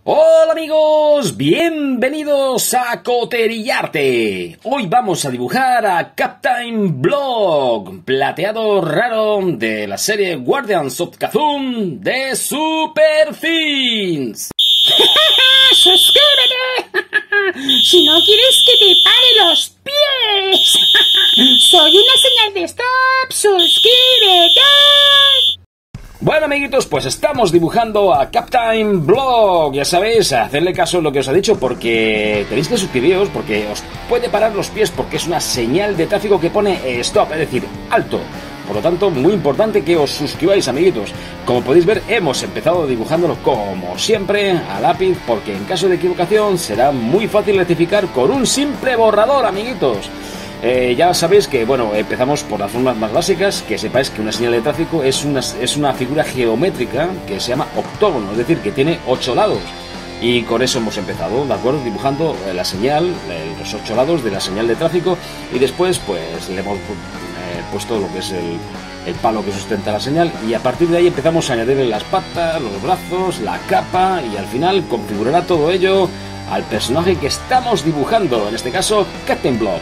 Hola amigos, bienvenidos a Coterillarte. Hoy vamos a dibujar a Captain Block, plateado raro de la serie Guardians of Kazun de Super Things. ¡Suscríbete! Si no quieres que te pare los pies. Soy una señal de stop. ¡Suscríbete! Bueno amiguitos, pues estamos dibujando a Captain Block. Ya sabéis, hacerle caso a lo que os ha dicho porque tenéis que suscribiros porque os puede parar los pies porque es una señal de tráfico que pone stop, es decir, alto. Por lo tanto, muy importante que os suscribáis, amiguitos. Como podéis ver, hemos empezado dibujándolo como siempre a lápiz porque en caso de equivocación será muy fácil rectificar con un simple borrador, amiguitos. Ya sabéis que, bueno, empezamos por las formas más básicas, que sepáis que una señal de tráfico es una figura geométrica que se llama octógono, es decir, que tiene 8 lados. Y con eso hemos empezado, ¿de acuerdo? Dibujando la señal, los 8 lados de la señal de tráfico y después, pues, le hemos puesto lo que es el palo que sustenta la señal y a partir de ahí empezamos a añadirle las patas, los brazos, la capa y al final configurará todo ello al personaje que estamos dibujando, en este caso, Captain Block.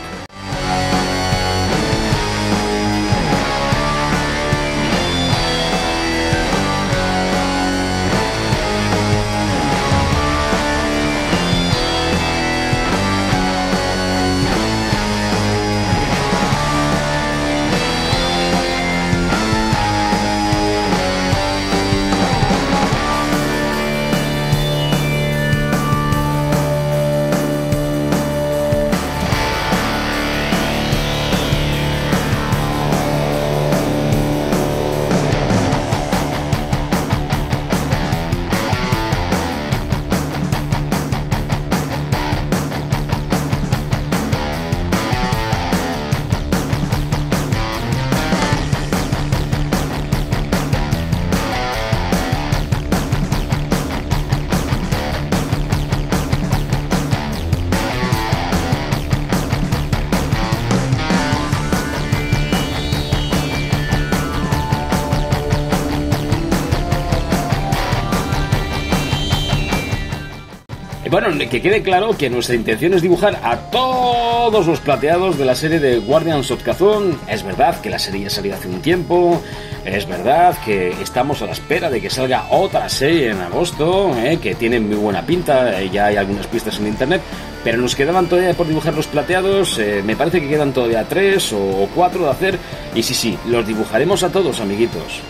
Bueno, que quede claro que nuestra intención es dibujar a todos los plateados de la serie de Guardians of Kazun. Es verdad que la serie ya salió hace un tiempo, es verdad que estamos a la espera de que salga otra serie en agosto, que tiene muy buena pinta, ya hay algunas pistas en internet, pero nos quedaban todavía por dibujar los plateados, me parece que quedan todavía 3 o 4 de hacer, y sí, los dibujaremos a todos, amiguitos.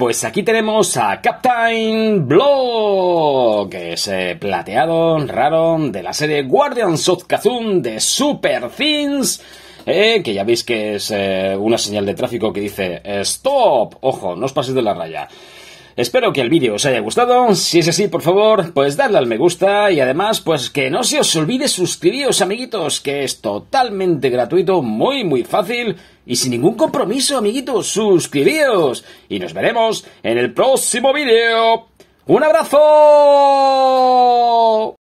pues aquí tenemos a Captain Block, que es plateado, raro, de la serie Guardians of Kazun de Super Things, que ya veis que es una señal de tráfico que dice ¡Stop! Ojo, no os paséis de la raya. Espero que el vídeo os haya gustado. Si es así, por favor, pues dadle al me gusta y además, pues que no se os olvide suscribiros, amiguitos, que es totalmente gratuito, muy fácil y sin ningún compromiso, amiguitos. Suscribíos y nos veremos en el próximo vídeo. ¡Un abrazo!